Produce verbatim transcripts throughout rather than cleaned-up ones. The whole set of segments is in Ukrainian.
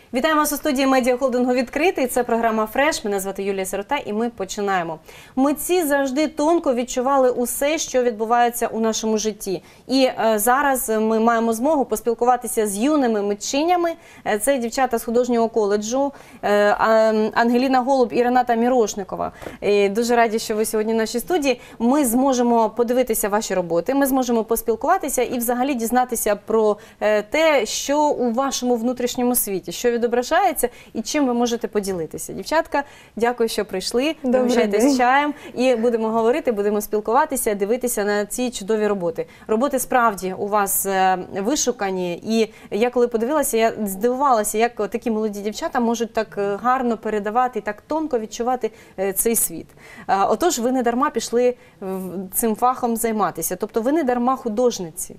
Вітаємо вас у студії медіахолдингу «Відкритий». Це програма «Фреш». Мене звати Юлія Сирота і ми починаємо. Митці завжди тонко відчували усе, що відбувається у нашому житті. І е, зараз ми маємо змогу поспілкуватися з юними митчинями. Е, це дівчата з художнього коледжу е, Ангеліна Голуб і Рената Мірошникова. І дуже раді, що ви сьогодні в нашій студії. Ми зможемо подивитися ваші роботи, ми зможемо поспілкуватися і взагалі дізнатися про е, те, що у вашому внутрішньому світі, що відображається і чим ви можете поділитися. Дівчатка, дякую, що прийшли. Пригощайтесь чаєм і будемо говорити, будемо спілкуватися, дивитися на ці чудові роботи. Роботи справді у вас вишукані, і я коли подивилася, я здивувалася, як такі молоді дівчата можуть так гарно передавати і так тонко відчувати цей світ. Отож, ви не дарма пішли цим фахом займатися, тобто ви не дарма художниці.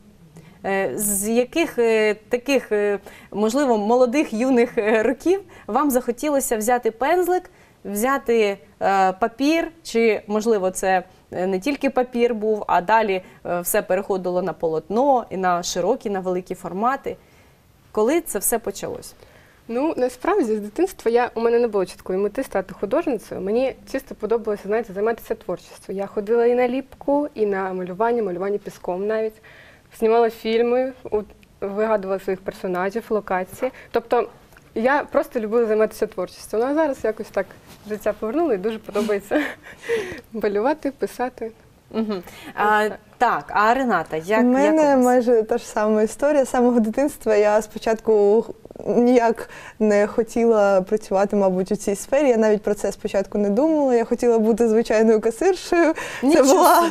З яких таких, можливо, молодих, юних років вам захотілося взяти пензлик, взяти папір, чи, можливо, це не тільки папір був, а далі все переходило на полотно і на широкі, на великі формати. Коли це все почалось? Ну, насправді, з дитинства я, у мене не було чіткої мети стати художницею. Мені чисто подобалося, знаєте, займатися творчістю. Я ходила і на ліпку, і на малювання, малювання піском навіть. Знімала фільми, вигадувала своїх персонажів, локації. Тобто я просто любила займатися творчістю. Ну, а зараз якось так життя повернуло і дуже подобається малювати, писати. Угу. А, так, а Рената, як? У мене як у майже та ж сама історія. З самого дитинства я спочатку ніяк не хотіла працювати, мабуть, у цій сфері. Я навіть про це спочатку не думала. Я хотіла бути звичайною касиршею. Це була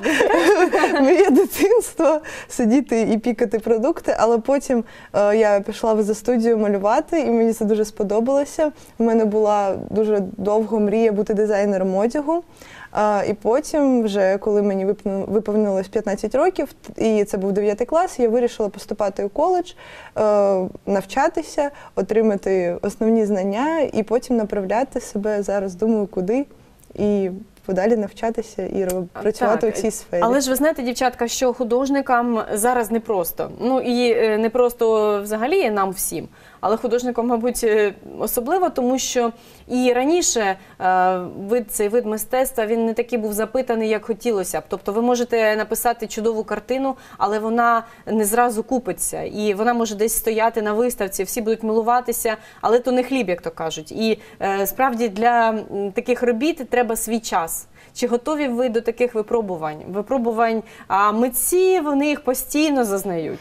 моє дитинство, сидіти і пікати продукти. Але потім е, я пішла за студію малювати, і мені це дуже сподобалося. У мене була дуже довго мрія бути дизайнером одягу. А, і потім, вже коли мені виповнилось п'ятнадцять років, і це був дев'ятий клас, я вирішила поступати у коледж, е, навчатися, отримати основні знання і потім направляти себе, зараз думаю, куди, і подалі навчатися і працювати так у цій сфері. Але ж ви знаєте, дівчатка, що художникам зараз непросто. Ну і не просто взагалі нам всім, але художникам, мабуть, особливо, тому що і раніше е, вид, цей вид мистецтва, він не такий був запитаний, як хотілося б. Тобто ви можете написати чудову картину, але вона не зразу купиться. І вона може десь стояти на виставці, всі будуть милуватися, але то не хліб, як то кажуть. І е, справді для таких робіт треба свій час. Чи готові ви до таких випробувань? Випробувань, а митці, вони їх постійно зазнають.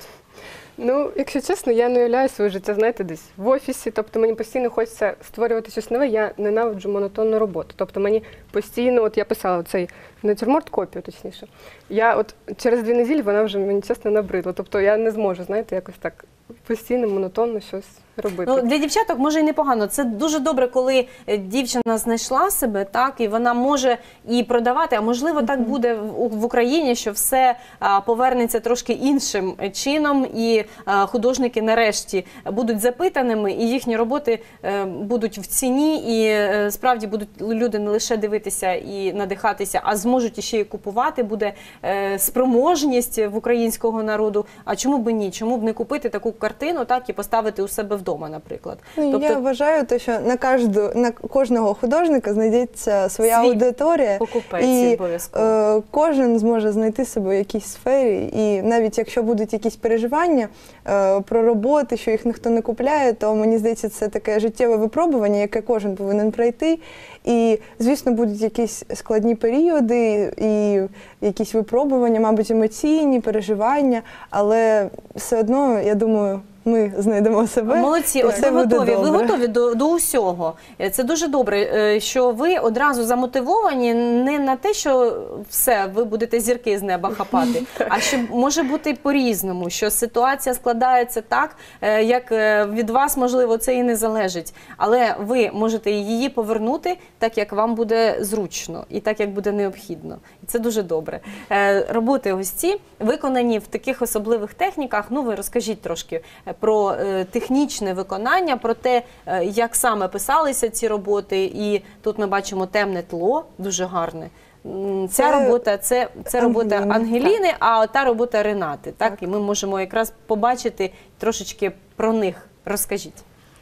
Ну, якщо чесно, я не уявляю своє життя, знаєте, десь в офісі, тобто мені постійно хочеться створювати щось нове, я ненавиджу монотонну роботу. Тобто мені постійно, от я писала цей натюрморт, копію, точніше, я от через дві неділі вона вже мені, чесно, набридла. Тобто я не зможу, знаєте, якось так постійно, монотонно щось робити. Ну, для дівчаток може і непогано. Це дуже добре, коли дівчина знайшла себе, так, і вона може і продавати, а можливо так буде в, в Україні, що все а, повернеться трошки іншим чином, і а, художники нарешті будуть запитаними, і їхні роботи а, будуть в ціні, і а, справді будуть люди не лише дивитися і надихатися, а зможуть іще і купувати, буде а, спроможність в українського народу. А чому б ні? Чому б не купити таку картину, так, і поставити у себе вдома, наприклад. Ну, тобто... Я вважаю, то, що на, кажду, на кожного художника знайдеться своя Свій аудиторія, і е, кожен зможе знайти себе в якійсь сфері, і навіть якщо будуть якісь переживання е, про роботи, що їх ніхто не купляє, то мені здається, це таке життєве випробування, яке кожен повинен пройти. І, звісно, будуть якісь складні періоди і якісь випробування, мабуть, емоційні, переживання, але все одно, я думаю, ми знайдемо себе. Молодці, ось ви готові, ви готові до, до усього. Це дуже добре, що ви одразу замотивовані не на те, що все, ви будете зірки з неба хапати, а що може бути по-різному, що ситуація складається так, як від вас, можливо, це і не залежить. Але ви можете її повернути так, як вам буде зручно і так, як буде необхідно. І це дуже добре. Роботи ось ці виконані в таких особливих техніках. Ну, ви розкажіть трошки про е, технічне виконання, про те, е, як саме писалися ці роботи. І тут ми бачимо темне тло, дуже гарне. Ця це робота, це, це робота Ангеліни, Ангеліни, а та робота Ренати. Так? Так? І ми можемо якраз побачити трошечки про них. Розкажіть.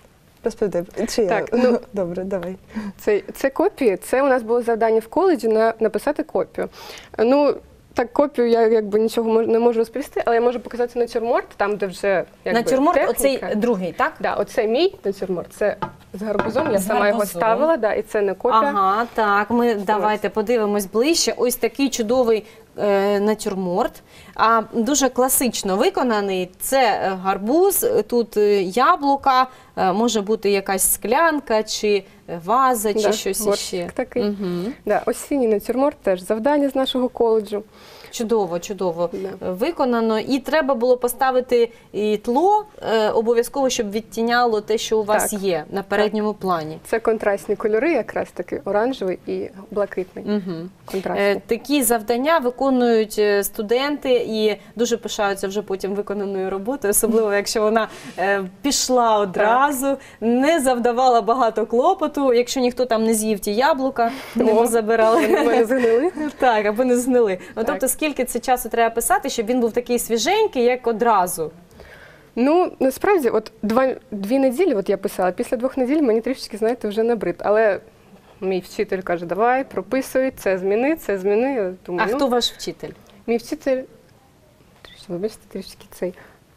Розповідай, чи я? Так, ну, Добре, давай. Це, це копії, це у нас було завдання в коледжі на, написати копію. Ну, так, копію я якби нічого мож, не можу розповісти, але я можу показати натюрморт, там, де вже якби, Натюрморт, техніка. оцей другий, так? Да, оце мій натюрморт, це з гарбузом, я З сама його гарбузом. ставила, да, і це не копія. Ага, так, ми давайте подивимось ближче. Ось такий чудовий е, натюрморт, а дуже класично виконаний. Це е, гарбуз, тут е, яблука, е, може бути якась склянка чи ваза, чи Да, щось горщик іще. такий. Угу. Да, осінній натюрморт теж завдання з нашого коледжу. Чудово, чудово Да. виконано. І треба було поставити і тло е, обов'язково, щоб відтіняло те, що у вас Так. є на передньому плані. Це контрастні кольори, якраз таки оранжевий і блакитний. Угу. Контрастні. Е, Такі завдання виконують е, студенти і дуже пишаються вже потім виконаною роботою, особливо якщо вона е, пішла одразу, не завдавала багато клопоту, якщо ніхто там не з'їв ті яблука, не О, позабирали. Вони в мене згнили. Так, аби не згнили. Ну, Так. тобто, скільки це часу треба писати, щоб він був такий свіженький, як одразу? Ну, насправді, от два, дві неділі от я писала, після двох неділь мені трішечки, знаєте, вже набрид. Але мій вчитель каже, давай, прописуй, це зміни, це зміни. Я думаю, А ну, хто ваш вчитель? мій вчитель, трішки, вибачте, трішки цей.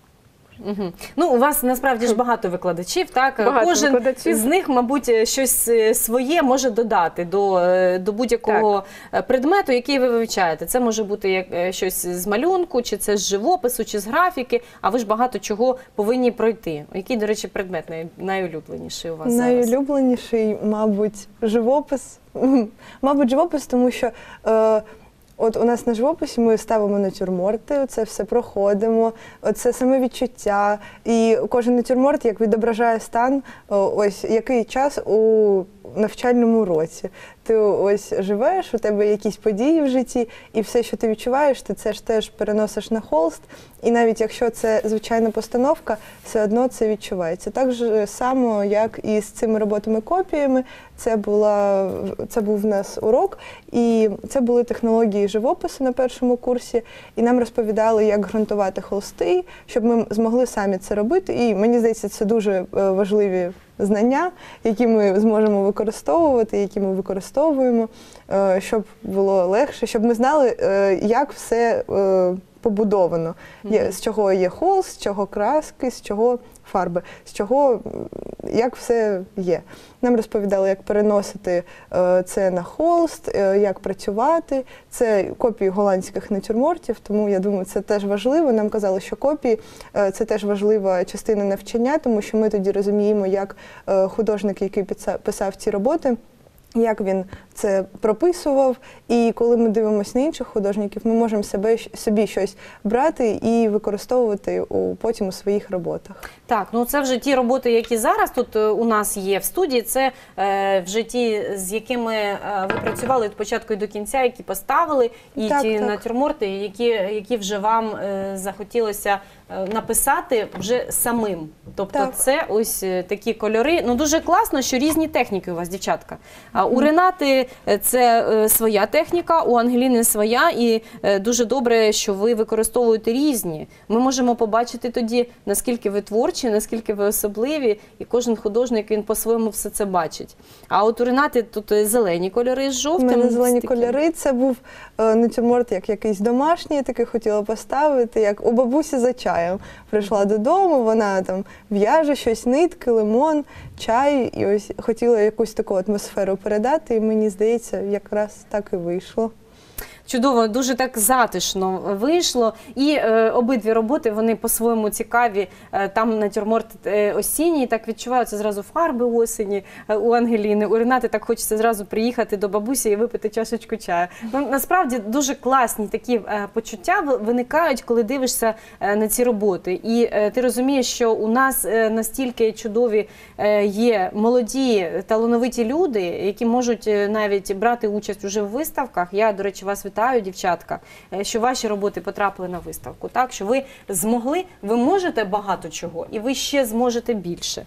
Угу. Ну, у вас насправді ж багато викладачів, так? Багато Кожен викладачів. з них, мабуть, щось е, своє може додати до, е, до будь-якого е, предмету, який ви вивчаєте. Це може бути як е, щось з малюнку, чи це з живопису, чи з графіки, а ви ж багато чого повинні пройти. Який, до речі, предмет най- найулюбленіший у вас зараз? Найулюбленіший, мабуть, живопис. Мабуть, живопис, тому що е, от у нас на живописі ми ставимо натюрморти, це все проходимо, це саме відчуття. І кожен натюрморт як відображає стан, о, ось який час у навчальному році. Ти ось живеш, у тебе якісь події в житті, і все, що ти відчуваєш, ти це ж теж переносиш на холст. І навіть якщо це звичайна постановка, все одно це відчувається. Так же само, як і з цими роботами-копіями, це, була, це був в нас урок, і це були технології живопису на першому курсі, і нам розповідали, як ґрунтувати холсти, щоб ми змогли самі це робити. І мені здається, це дуже е, важливі знання, які ми зможемо використовувати, які ми використовуємо, е, щоб було легше, щоб ми знали, е, як все е, побудовано, є, з чого є холст, з чого краски, з чого фарби, з чого, м, як все є. Нам розповідали, як переносити е, це на холст, е, як працювати. Це копії голландських натюрмортів, тому я думаю, це теж важливо. Нам казали, що копії е, – це теж важлива частина навчання, тому що ми тоді розуміємо, як е, художник, який писав, писав ці роботи, як він це прописував, і коли ми дивимося на інших художників, ми можемо себе, собі щось брати і використовувати у, потім у своїх роботах. Так, ну це вже ті роботи, які зараз тут е, у нас є в студії, це е, вже ті, з якими е, ви працювали від початку і до кінця, які поставили, і Так, ті так. натюрморти, які, які вже вам е, захотілося е, написати вже самим. Тобто Так. це ось е, такі кольори. Ну дуже класно, що різні техніки у вас, дівчатка. А у Ренати е, це е, своя техніка, у Ангеліни своя, і е, дуже добре, що ви використовуєте різні. Ми можемо побачити тоді, наскільки ви творчі, наскільки ви особливі, і кожен художник, він по-своєму все це бачить. А от у Ренати тут е, зелені кольори з У жовтим. мене зелені з таким. кольори, це був е, натюрморт як якийсь домашній, я таки хотіла поставити, як у бабусі за чаєм. Прийшла додому, вона там в'яже щось, нитки, лимон, чай, і ось хотіла якусь таку атмосферу передати, і мені здається, якраз так і вийшло. Чудово, дуже так затишно вийшло. І е, обидві роботи, вони по-своєму цікаві. Е, там натюрморт е, осінній, так відчуваються зразу фарби осені е, у Ангеліни. У Ренати так хочеться зразу приїхати до бабусі і випити чашечку чаю. Ну, насправді дуже класні такі е, почуття виникають, коли дивишся е, на ці роботи. І е, ти розумієш, що у нас е, настільки чудові е, є молоді, талановиті люди, які можуть е, навіть брати участь уже в виставках. Я, до речі, вас вітаю. Вітаю, дівчатка, що ваші роботи потрапили на виставку, так, що ви змогли, ви можете багато чого, і ви ще зможете більше.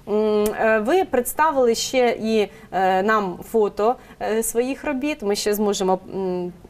Ви представили ще і нам фото своїх робіт, ми ще зможемо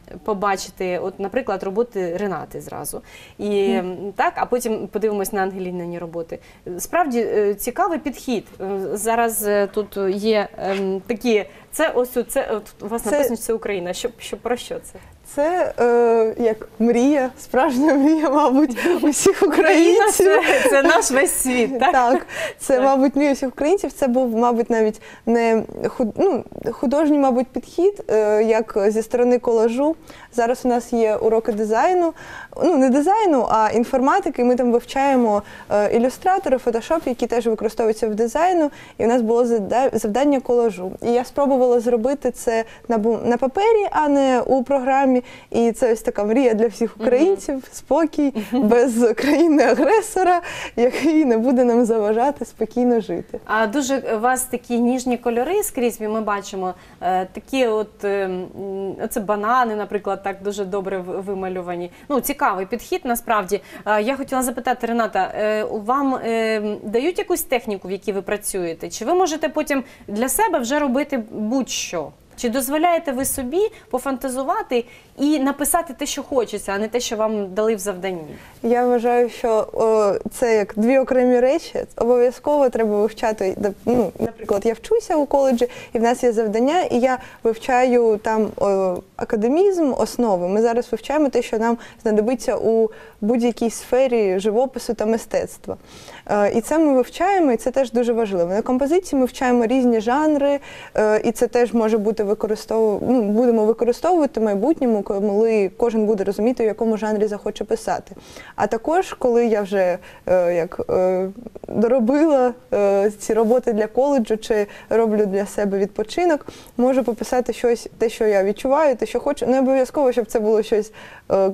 побачити, от, наприклад, роботи Ренати зразу. І, м, так, а потім подивимось на Ангелінині роботи. Справді е, цікавий підхід. Е, Зараз е, тут є ем, такі, це ось це, от, у вас Це- написано, що це Україна. Що, що, про що це? Це е, як мрія, справжня мрія, мабуть, усіх Україна українців. це, це наш весь світ, так? Так, це, Так. мабуть, мрія всіх українців. Це був, мабуть, навіть не худ... ну, художній, мабуть, підхід, е, як зі сторони колажу. Зараз у нас є уроки дизайну, ну не дизайну, а інформатики. Ми там вивчаємо е, ілюстратори, фотошоп, які теж використовуються в дизайну. І у нас було зада- завдання колажу. І я спробувала зробити це на, бу- на папері, а не у програмі. І це ось така мрія для всіх українців, спокій, без країни-агресора, який не буде нам заважати спокійно жити. А дуже у вас такі ніжні кольори скрізь, ми бачимо, е, такі от, е, м, оце банани, наприклад, так дуже добре в- вималювані. Ну, цікавий підхід, насправді. Е, я хотіла запитати, Рената, е, вам е, дають якусь техніку, в якій ви працюєте? Чи ви можете потім для себе вже робити будь-що? Чи дозволяєте ви собі пофантазувати і написати те, що хочеться, а не те, що вам дали в завданні? Я вважаю, що о, це як дві окремі речі. Обов'язково треба вивчати. де- Ну, наприклад, я вчуся у коледжі, і в нас є завдання, і я вивчаю там о, академізм, основи. Ми зараз вивчаємо те, що нам знадобиться у будь-якій сфері живопису та мистецтва. Е, І це ми вивчаємо, і це теж дуже важливо. На композиції ми вивчаємо різні жанри, е, і це теж може бути використовувати, ну, будемо використовувати в майбутньому, коли кожен буде розуміти, в якому жанрі захоче писати. А також, коли я вже е, як е, доробила е, ці роботи для коледжу чи роблю для себе відпочинок, можу пописати щось, те, що я відчуваю, те, що хочу. Не обов'язково, щоб це було щось. Е,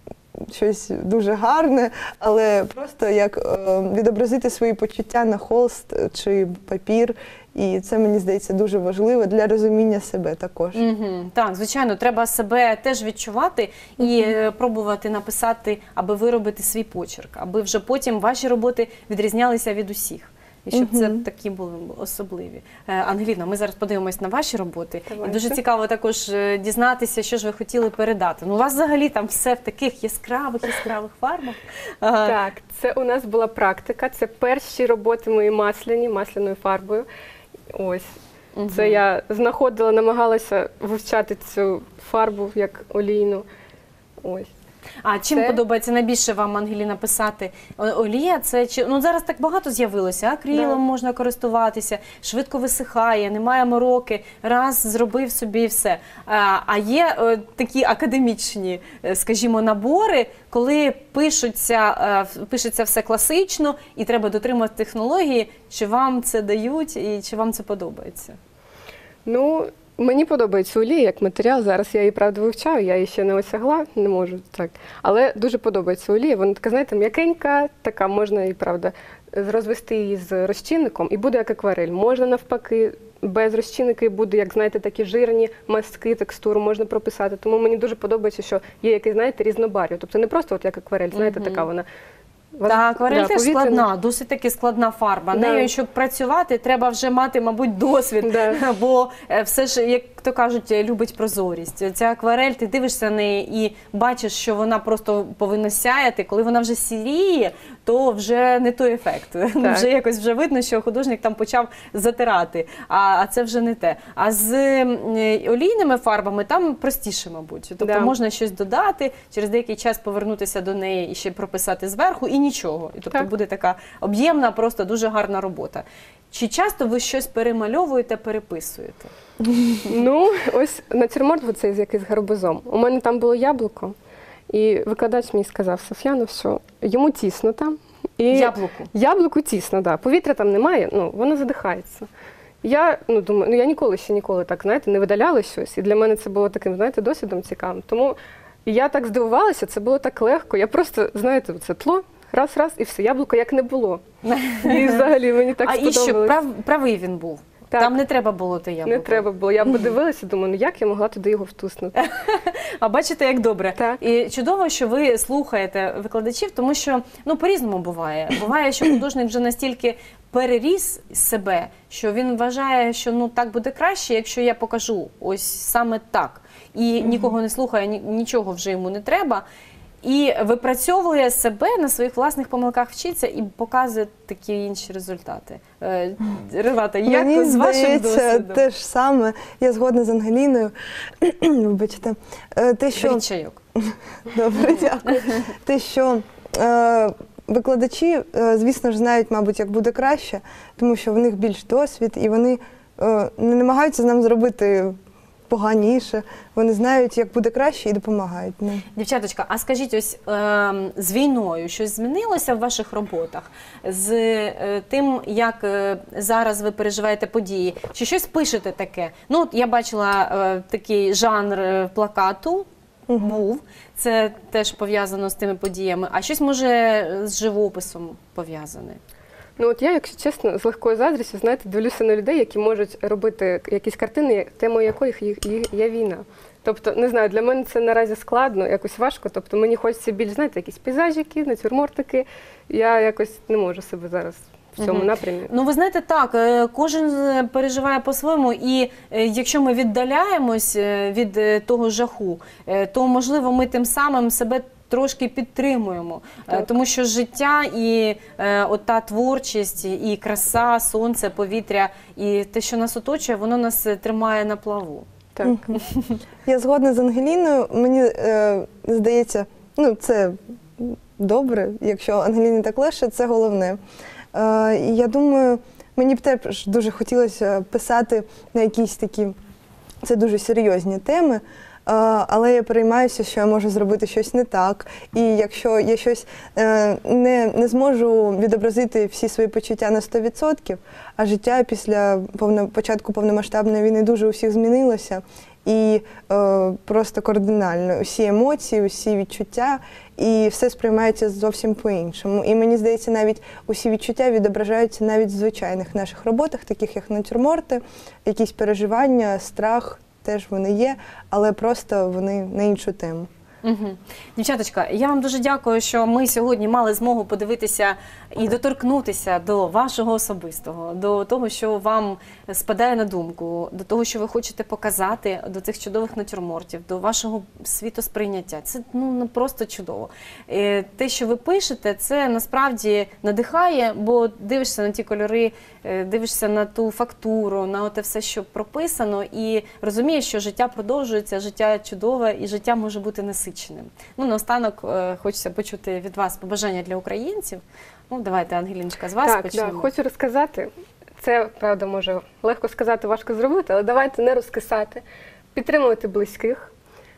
Щось дуже гарне, але просто як е, відобразити свої почуття на холст чи папір. І це, мені здається, дуже важливо для розуміння себе також. Угу. Так, звичайно, треба себе теж відчувати і е, пробувати написати, аби виробити свій почерк, аби вже потім ваші роботи відрізнялися від усіх. І щоб це Мгм. такі були особливі. Е, Ангеліно, ми зараз подивимось на ваші роботи. Давайте. І дуже цікаво також е, дізнатися, що ж ви хотіли передати. Ну, у вас взагалі там все в таких яскравих, яскравих фарбах. Е, Так, це у нас була практика. Це перші роботи мої масляні, масляною фарбою. Ось. Мгм. Це я знаходила, намагалася вивчати цю фарбу як олійну. Ось. А чим Це- подобається найбільше вам, Ангеліна, писати? О- Олія, це чи ну зараз так багато з'явилося. Акрилом Да. можна користуватися, швидко висихає, немає мороки. Раз зробив собі і все. А, а є е, такі академічні, е, скажімо, набори, коли пишуться, е, пишеться все класично, і треба дотримувати технології. Чи вам це дають і чи вам це подобається? Ну, мені подобається олія як матеріал. Зараз я її, правда, вивчаю, я її ще не осягла, не можу так. Але дуже подобається олія. Вона така, знаєте, м'якенька, така, можна і, правда, розвести її з розчинником, і буде як акварель. Можна навпаки, без розчинника і буде, як, знаєте, такі жирні мазки, текстуру можна прописати. Тому мені дуже подобається, що є якийсь, знаєте, різнобарв'я. Тобто не просто от як акварель, знаєте, Мгм. така вона. Так, акварель да, теж повітряна. складна, досить таки складна фарба. Да. Нею, щоб працювати, треба вже мати, мабуть, досвід, Да. бо е, все ж, як то кажуть, любить прозорість. Ця акварель, ти дивишся на неї і бачиш, що вона просто повинна сяяти. Коли вона вже сіріє, то вже не той ефект. Вже якось вже видно, що художник там почав затирати, а, а це вже не те. А з м, е, олійними фарбами там простіше, мабуть. Тобто Да. можна щось додати, через деякий час повернутися до неї і ще прописати зверху, і нічого. І тобто Так. буде така об'ємна, просто дуже гарна робота. Чи часто ви щось перемальовуєте, переписуєте? Ну, ось натюрморт цей з якийсь гарбузом. У мене там було яблуко, і викладач мені сказав, Соф'яно, що йому тісно там. І Яблуку. Яблуку тісно, да. Повітря там немає, ну, воно задихається. Я ну, думаю, ну я ніколи ще ніколи так, знаєте, не видаляла щось. І для мене це було таким, знаєте, досвідом цікавим. Тому я так здивувалася, це було так легко. Я просто, знаєте, це тло, раз-раз, і все, яблуко як не було. І взагалі мені так А і сподобалось. що, прав, правий він був? Так. Там не треба було те яблуко. Не треба було. Я подивилася, думаю, ну як я могла туди його втуснути? А бачите, як добре. Так. І чудово, що ви слухаєте викладачів, тому що ну по-різному буває. Буває, що художник вже настільки переріс себе, що він вважає, що ну так буде краще, якщо я покажу ось саме так. І нікого не слухає, ні- нічого вже йому не треба. І випрацьовує себе на своїх власних помилках, вчиться і показує такі інші результати. Е, Рената, як Мені з вашим здається, досвідом? те ж саме. Я згодна з Ангеліною. Вибачте. Е, Те, що... Беріть чайок. Добре, дякую. Те, що е, викладачі, е, звісно ж, знають, мабуть, як буде краще, тому що в них більш досвід, і вони е, не намагаються нам зробити поганіше. Вони знають, як буде краще, і допомагають нам. Дівчаточка, а скажіть, ось е, з війною щось змінилося в ваших роботах? З е, тим, як е, зараз ви переживаєте події? Чи щось пишете таке? Ну, от я бачила е, такий жанр е, плакату, був. Це теж пов'язано з тими подіями. А щось, може, з живописом пов'язане? Ну от я, якщо чесно, з легкою заздрістю, знаєте, дивлюся на людей, які можуть робити якісь картини, темою яких їх- їх є війна. Тобто, не знаю, для мене це наразі складно, якось важко. Тобто мені хочеться більш, знаєте, якісь пейзажики, натюрмортики. Я якось не можу себе зараз в цьому Мгм. напрямі. Ну, ви знаєте, так, е, кожен е, переживає по-своєму, і е, якщо ми віддаляємось е, від е, того жаху, е, то, можливо, ми тим самим себе трошки підтримуємо. Е, Так. Тому що життя і е, от та творчість, і краса, сонце, повітря, і те, що нас оточує, воно нас е, тримає на плаву. Так. Я згодна з Ангеліною. Мені е, здається, ну це добре, якщо Ангеліні так легше, це головне. Е, і я думаю, мені б теж дуже хотілося писати на якісь такі, це дуже серйозні теми. е, Але я переймаюся, що я можу зробити щось не так. І якщо я щось е, не, не зможу відобразити всі свої почуття на сто відсотків, а життя після повно, початку повномасштабної війни дуже у всіх змінилося. І е, просто кардинально усі емоції, усі відчуття, і все сприймається зовсім по-іншому. І мені здається, навіть усі відчуття відображаються навіть в звичайних наших роботах, таких як натюрморти, якісь переживання, страх, теж вони є, але просто вони на іншу тему. Угу. Дівчаточка, я вам дуже дякую, що ми сьогодні мали змогу подивитися і доторкнутися до вашого особистого, до того, що вам спадає на думку, до того, що ви хочете показати, до цих чудових натюрмортів, до вашого світосприйняття. Це ну, ну, просто чудово. Е, Те, що ви пишете, це насправді надихає, бо дивишся на ті кольори, е, дивишся на ту фактуру, на те все, що прописано, і розумієш, що життя продовжується, життя чудове, і життя може бути насиченим. Ну, наостанок е, хочеться почути від вас побажання для українців. Ну, давайте, Ангеліночка, з вас Так, почнемо. да, хочу розказати. Це, правда, може легко сказати, важко зробити, але давайте не розкисати. Підтримувати близьких,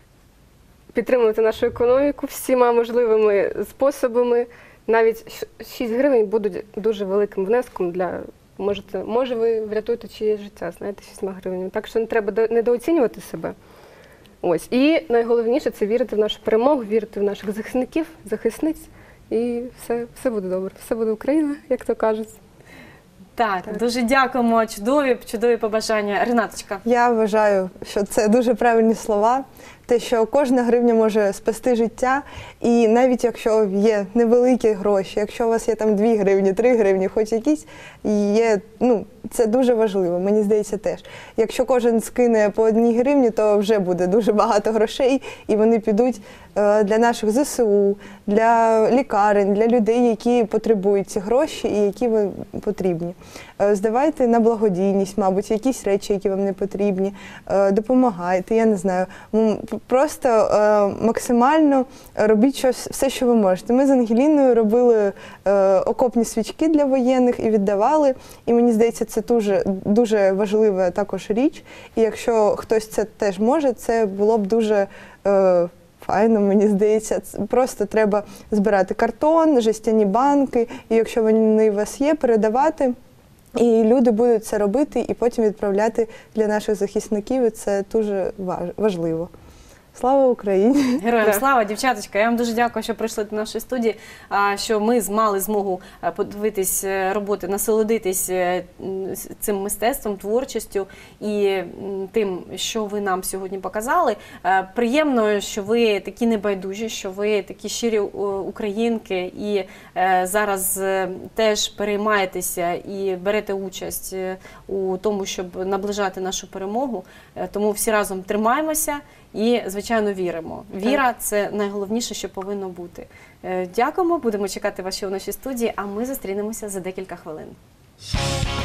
підтримувати нашу економіку всіма можливими способами. Навіть шість гривень будуть дуже великим внеском для, можете, може ви врятуєте чиєсь життя, знаєте, шістьма гривень. Так що не треба до- недооцінювати себе. Ось. І найголовніше – це вірити в нашу перемогу, вірити в наших захисників, захисниць. І все, все буде добре. Все буде Україна, як то кажуть. Так, дуже дякуємо. Чудові, чудові побажання. Ренаточка. Я вважаю, що це дуже правильні слова. Те, що кожна гривня може спасти життя, і навіть якщо є невеликі гроші, якщо у вас є там дві гривні, три гривні, хоч якісь, є, ну, це дуже важливо, мені здається теж. Якщо кожен скине по одній гривні, то вже буде дуже багато грошей, і вони підуть е, для наших зе се у, для лікарень, для людей, які потребують ці гроші і які ви потрібні. Е, здавайте на благодійність, мабуть, якісь речі, які вам не потрібні, е, допомагайте, я не знаю. М, Просто е, максимально робіть щось, все, що ви можете. Ми з Ангеліною робили е, окопні свічки для воєнних і віддавали. І мені здається, це дуже, дуже важлива також річ. І якщо хтось це теж може, це було б дуже е, файно, мені здається. Просто треба збирати картон, жестяні банки, і якщо вони у вас є, передавати. І люди будуть це робити і потім відправляти для наших захисників, і це дуже важливо. Слава Україні! Героям Да. слава, дівчаточка. Я вам дуже дякую, що прийшли до нашої студії, а, що ми мали змогу а, подивитись е, роботи, насолодитись е, м, с- цим мистецтвом, творчістю і м, тим, що ви нам сьогодні показали. Е, Приємно, що ви такі небайдужі, що ви такі щирі е, українки і е, зараз е, теж переймаєтеся і берете участь е, у тому, щоб наближати нашу перемогу. Е, Тому всі разом тримаємося. І, звичайно, віримо. Віра – це найголовніше, що повинно бути. Е, Дякуємо, будемо чекати вас ще у нашій студії, а ми зустрінемося за декілька хвилин.